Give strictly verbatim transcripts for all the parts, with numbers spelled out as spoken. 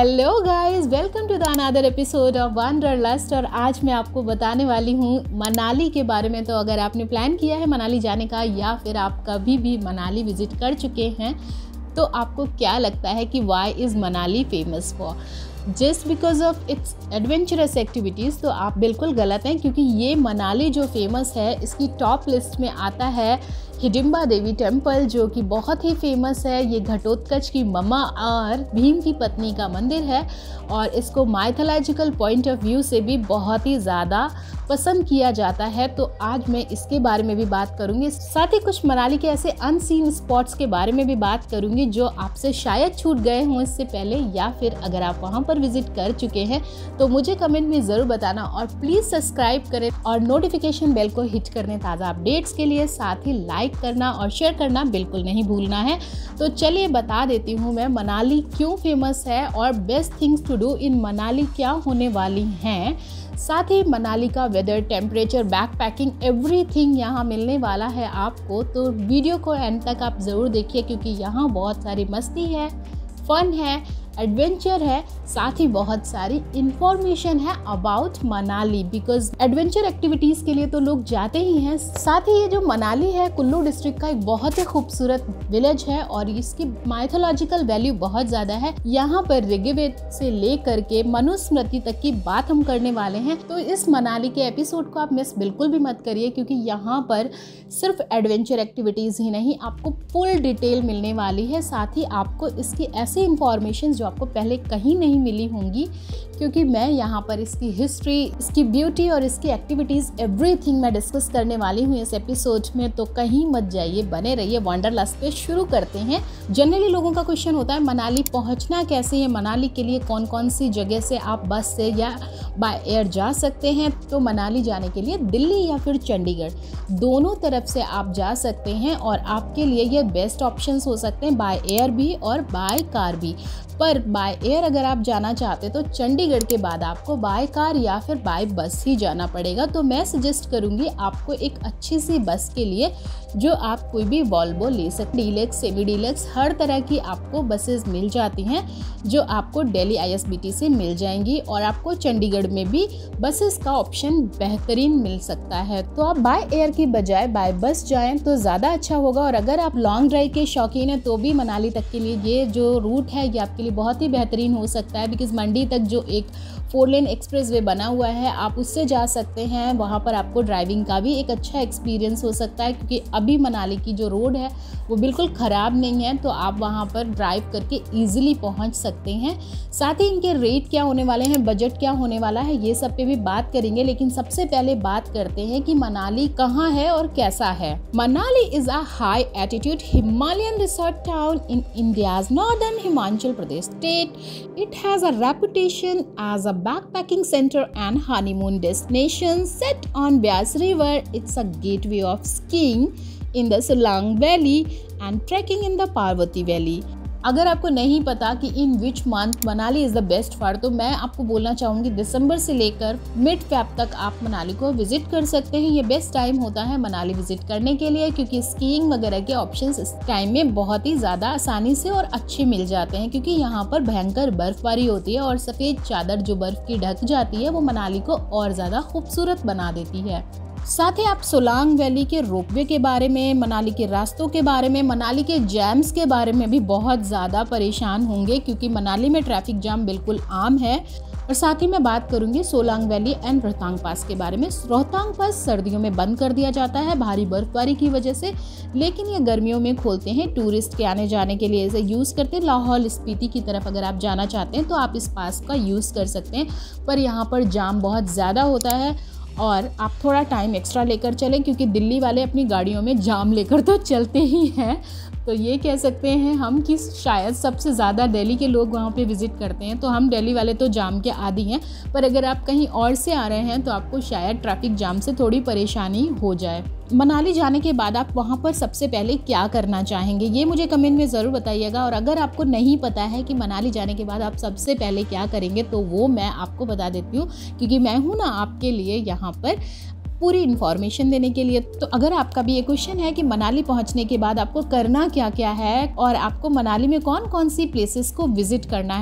Hello guys, welcome to the another episode of Wanderlust. और आज मैं आपको बताने वाली हूँ मनाली के बारे में। तो अगर आपने प्लान किया है मनाली जाने का या फिर आप कभी भी मनाली विजिट कर चुके हैं तो आपको क्या लगता है कि why is Manali famous for? Just because of its adventurous activities? तो आप बिल्कुल गलत हैं, क्योंकि ये मनाली जो फेमस है इसकी टॉप लिस्ट में आता है हिडिंबा देवी टेम्पल, जो कि बहुत ही फेमस है। ये घटोत्कच की मम्मा और भीम की पत्नी का मंदिर है और इसको माइथोलॉजिकल पॉइंट ऑफ व्यू से भी बहुत ही ज़्यादा पसंद किया जाता है। तो आज मैं इसके बारे में भी बात करूंगी, साथ ही कुछ मनाली के ऐसे अनसीन स्पॉट्स के बारे में भी बात करूंगी जो आपसे शायद छूट गए हों इससे पहले, या फिर अगर आप वहां पर विजिट कर चुके हैं तो मुझे कमेंट में ज़रूर बताना। और प्लीज़ सब्सक्राइब करें और नोटिफिकेशन बेल को हिट करने ताज़ा अपडेट्स के लिए। साथ ही लाइक करना और शेयर करना बिल्कुल नहीं भूलना है। तो चलिए बता देती हूँ मैं मनाली क्यों फेमस है और best things to do in Manali क्या होने वाली हैं। साथ ही मनाली का weather, temperature, backpacking, everything यहाँ मिलने वाला है आपको। तो वीडियो को एंड तक आप ज़रूर देखिए, क्योंकि यहाँ बहुत सारी मस्ती है, फन है, एडवेंचर है, साथ ही बहुत सारी इंफॉर्मेशन है about Manali. Because adventure activities के लिए तो लोग जाते ही हैं। साथ ही ये जो मनाली है कुल्लू डिस्ट्रिक्ट का एक बहुत ही खूबसूरत विलेज है और इसकी माइथोलॉजिकल वैल्यू बहुत ज़्यादा है। यहाँ पर ऋग्वेद से लेकर के मनुस्मृति तक की बात हम करने वाले हैं। तो इस मनाली के एपिसोड को आप मिस बिल्कुल भी मत करिए, क्योंकि यहाँ पर सिर्फ एडवेंचर एक्टिविटीज़ ही नहीं, आपको फुल डिटेल मिलने वाली है। साथ ही आपको इसकी ऐसी इंफॉर्मेशन जो आपको पहले कहीं नहीं मिली होंगी, क्योंकि मैं यहाँ पर इसकी हिस्ट्री, इसकी ब्यूटी और इसकी एक्टिविटीज़, एवरीथिंग मैं डिस्कस करने वाली हूँ इस एपिसोड में। तो कहीं मत जाइए, बने रहिए। वंडरलस्ट पे शुरू करते हैं। जनरली लोगों का क्वेश्चन होता है मनाली पहुँचना कैसे है, मनाली के लिए कौन कौन सी जगह से आप बस से या बाय एयर जा सकते हैं। तो मनाली जाने के लिए दिल्ली या फिर चंडीगढ़ दोनों तरफ से आप जा सकते हैं और आपके लिए ये बेस्ट ऑप्शंस हो सकते हैं, बाय एयर भी और बाय कार भी। पर बाय एयर अगर आप जाना चाहते तो चंडीगढ़ के बाद आपको बाय कार या फिर बाय बस ही जाना पड़ेगा। तो मैं सजेस्ट करूंगी आपको एक अच्छी सी बस के लिए, जो आप कोई भी वॉल्वो ले सकते, डीलक्स, सेमी डीलक्स, हर तरह की आपको बसेस मिल जाती हैं जो आपको Delhi I S B T से मिल जाएंगी। और आपको चंडीगढ़ में भी बसेस का ऑप्शन बेहतरीन मिल सकता है। तो आप बाय एयर की बजाय बाय बस जाएं तो ज़्यादा अच्छा होगा। और अगर आप लॉन्ग ड्राइव के शौकीन हैं तो भी मनाली तक के लिए ये जो रूट है ये आपके लिए बहुत ही बेहतरीन हो सकता है। बिकॉज मंडी तक जो एक फोर लेन एक्सप्रेस वे बना हुआ है, आप उससे जा सकते हैं। वहाँ पर आपको ड्राइविंग का भी एक अच्छा एक्सपीरियंस हो सकता है, क्योंकि अभी मनाली की जो रोड है वो बिल्कुल ख़राब नहीं है। तो आप वहाँ पर ड्राइव करके ईजिली पहुँच सकते हैं। साथ ही इनके रेट क्या होने वाले हैं, बजट क्या होने वाला है, ये सब पे भी बात करेंगे। लेकिन सबसे पहले बात करते हैं कि मनाली कहाँ है और कैसा है। Manali is a high altitude Himalayan resort town in India's northern Himachal Pradesh state. It has a reputation as a backpacking center and honeymoon destination set on Beas River. It's a gateway of skiing in the Solang Valley and trekking in the Parvati Valley. अगर आपको नहीं पता कि in which month Manali is the best for, तो मैं आपको बोलना चाहूँगी दिसंबर से लेकर मिड फेब तक आप मनाली को विजिट कर सकते हैं। ये बेस्ट टाइम होता है मनाली विजिट करने के लिए, क्योंकि स्कीइंग वगैरह के ऑप्शंस इस टाइम में बहुत ही ज़्यादा आसानी से और अच्छे मिल जाते हैं, क्योंकि यहाँ पर भयंकर बर्फबारी होती है और सफ़ेद चादर जो बर्फ़ की ढक जाती है वो मनाली को और ज़्यादा खूबसूरत बना देती है। साथ ही आप सोलांग वैली के रोपवे के बारे में, मनाली के रास्तों के बारे में, मनाली के जैम्स के बारे में भी बहुत ज़्यादा परेशान होंगे, क्योंकि मनाली में ट्रैफिक जाम बिल्कुल आम है। और साथ ही मैं बात करूंगी Solang valley and Rohtang pass के बारे में। रोहतांग पास सर्दियों में बंद कर दिया जाता है भारी बर्फबारी की वजह से, लेकिन ये गर्मियों में खोलते हैं। टूरिस्ट के आने जाने के लिए इसे यूज़ करते हैं। लाहौल स्पीति की तरफ अगर आप जाना चाहते हैं तो आप इस पास का यूज़ कर सकते हैं, पर यहाँ पर जाम बहुत ज़्यादा होता है और आप थोड़ा टाइम एक्स्ट्रा लेकर चलें, क्योंकि दिल्ली वाले अपनी गाड़ियों में जाम लेकर तो चलते ही हैं। तो ये कह सकते हैं हम कि शायद सबसे ज़्यादा दिल्ली के लोग वहाँ पे विज़िट करते हैं। तो हम दिल्ली वाले तो जाम के आदी हैं, पर अगर आप कहीं और से आ रहे हैं तो आपको शायद ट्रैफिक जाम से थोड़ी परेशानी हो जाए। मनाली जाने के बाद आप वहाँ पर सबसे पहले क्या करना चाहेंगे, ये मुझे कमेंट में ज़रूर बताइएगा। और अगर आपको नहीं पता है कि मनाली जाने के बाद आप सबसे पहले क्या करेंगे, तो वो मैं आपको बता देती हूँ, क्योंकि मैं हूँ ना आपके लिए यहाँ पर पूरी इन्फॉर्मेशन देने के लिए। तो अगर आपका भी ये क्वेश्चन है कि मनाली पहुंचने के बाद आपको करना क्या क्या है और आपको मनाली में कौन कौन सी प्लेसेस को विजिट करना है,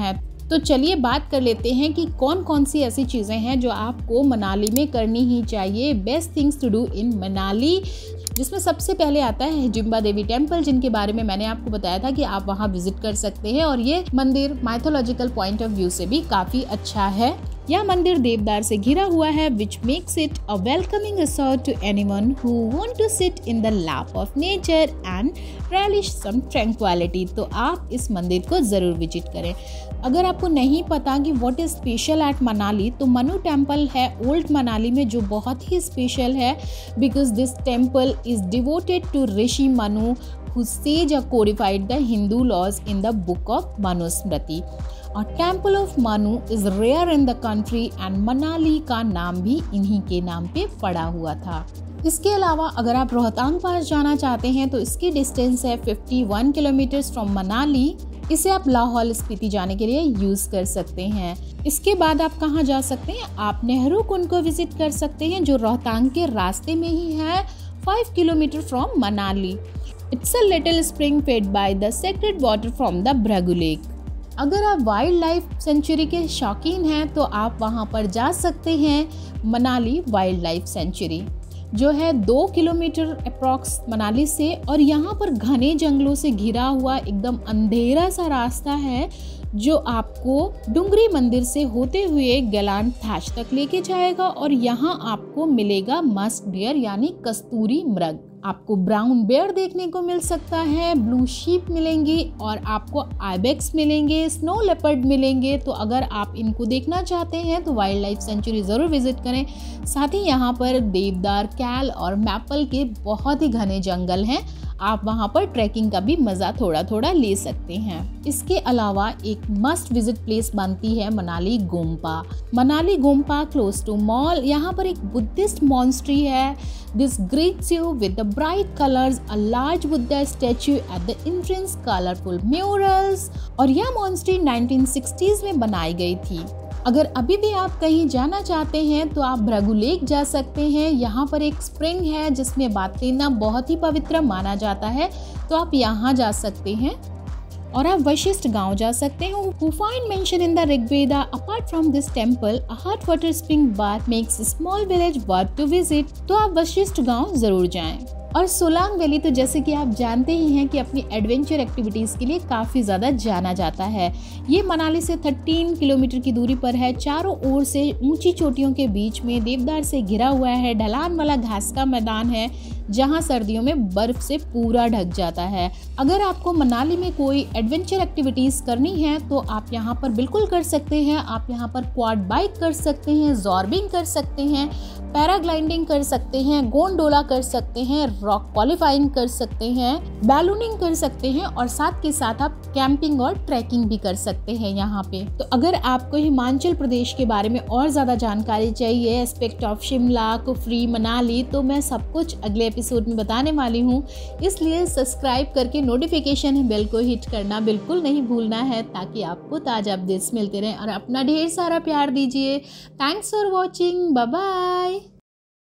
तो चलिए बात कर लेते हैं कि कौन कौन सी ऐसी चीज़ें हैं जो आपको मनाली में करनी ही चाहिए, best things to do in Manali, जिसमें सबसे पहले आता है हिडिंबा देवी टेम्पल, जिनके बारे में मैंने आपको बताया था कि आप वहां विजिट कर सकते हैं और ये मंदिर माइथोलॉजिकल पॉइंट ऑफ व्यू से भी काफ़ी अच्छा है। यह मंदिर देवदार से घिरा हुआ है, which makes it a welcoming resort to anyone who want to sit in the lap of nature and relish some tranquility. तो आप इस मंदिर को ज़रूर विजिट करें। अगर आपको नहीं पता कि what is special at Manali, तो मनु टेम्पल है ओल्ड मनाली में जो बहुत ही स्पेशल है, because this temple is devoted to Rishi Manu who sage or codified the Hindu laws in the book of Manusmriti. A temple of Manu is rare in the country and Manali का नाम भी इन्हीं के नाम पे पड़ा हुआ था। इसके अलावा अगर आप रोहतांग पास जाना चाहते हैं तो इसकी डिस्टेंस है इक्यावन किलोमीटर फ्रॉम मनाली। इसे आप लाहौल स्पीति जाने के लिए यूज़ कर सकते हैं। इसके बाद आप कहाँ जा सकते हैं, आप नेहरू कुंड को विजिट कर सकते हैं जो रोहतांग के रास्ते में ही है, five kilometre from Manali. It's a little spring fed by the sacred water from the Bhragu Lake. अगर आप वाइल्ड लाइफ सेंचुरी के शौकीन हैं तो आप वहां पर जा सकते हैं। मनाली वाइल्ड लाइफ सेंचुरी जो है दो किलोमीटर अप्रॉक्स मनाली से, और यहाँ पर घने जंगलों से घिरा हुआ एकदम अंधेरा सा रास्ता है जो आपको डुंगरी मंदिर से होते हुए गैलान थाच तक लेके जाएगा। और यहाँ आपको मिलेगा मस्क डियर यानी कस्तूरी मृग, आपको ब्राउन बेयर देखने को मिल सकता है, ब्लू शीप मिलेंगे और आपको आइबेक्स मिलेंगे, स्नो लेपर्ड मिलेंगे। तो अगर आप इनको देखना चाहते हैं तो वाइल्ड लाइफ सेंचुरी ज़रूर विजिट करें। साथ ही यहाँ पर देवदार, कैल और मैपल के बहुत ही घने जंगल हैं, आप वहाँ पर ट्रैकिंग का भी मज़ा थोड़ा थोड़ा ले सकते हैं। इसके अलावा एक मस्ट विजिट प्लेस बनती है Manali Gompa. Manali Gompa close to mall, यहाँ पर एक बुद्धिस्ट मॉन्स्ट्री है। This greets you with the bright colours, a large Buddha statue at the entrance, colourful murals, और यह मॉन्स्ट्री नाइनटीन सिक्सटीज़ में बनाई गई थी। अगर अभी भी आप कहीं जाना चाहते हैं तो आप भृगु लेक जा सकते हैं। यहाँ पर एक स्प्रिंग है जिसमें बाथ लेना बहुत ही पवित्र माना जाता है, तो आप यहाँ जा सकते हैं। और आप वशिष्ठ गांव जा सकते हैं, who find mention in the Rigveda. Apart from this temple, a hot water spring bath makes a small village worth to visit. तो आप वशिष्ठ गांव जरूर जाएं। और सोलांग वैली तो जैसे कि आप जानते ही हैं कि अपनी एडवेंचर एक्टिविटीज़ के लिए काफ़ी ज़्यादा जाना जाता है। ये मनाली से तेरह किलोमीटर की दूरी पर है। चारों ओर से ऊंची चोटियों के बीच में देवदार से घिरा हुआ है। ढलान वाला घास का मैदान है जहां सर्दियों में बर्फ से पूरा ढक जाता है। अगर आपको मनाली में कोई एडवेंचर एक्टिविटीज़ करनी है तो आप यहाँ पर बिल्कुल कर सकते हैं। आप यहाँ पर क्वाड बाइक कर सकते हैं, जॉर्बिंग कर सकते हैं, पैराग्लाइडिंग कर सकते हैं, गोंडोला कर सकते हैं, रॉक क्वालिफाइंग कर सकते हैं, बैलूनिंग कर सकते हैं, और साथ के साथ आप कैंपिंग और ट्रैकिंग भी कर सकते हैं यहाँ पे। तो अगर आपको हिमाचल प्रदेश के बारे में और ज़्यादा जानकारी चाहिए, एस्पेक्ट ऑफ शिमला, कुफरी, मनाली, तो मैं सब कुछ अगले एपिसोड में बताने वाली हूँ। इसलिए सब्सक्राइब करके नोटिफिकेशन बेल को हिट करना बिल्कुल नहीं भूलना है, ताकि आपको ताज़ा अपडेट्स मिलते रहें। और अपना ढेर सारा प्यार दीजिए। Thanks for watching, bye bye.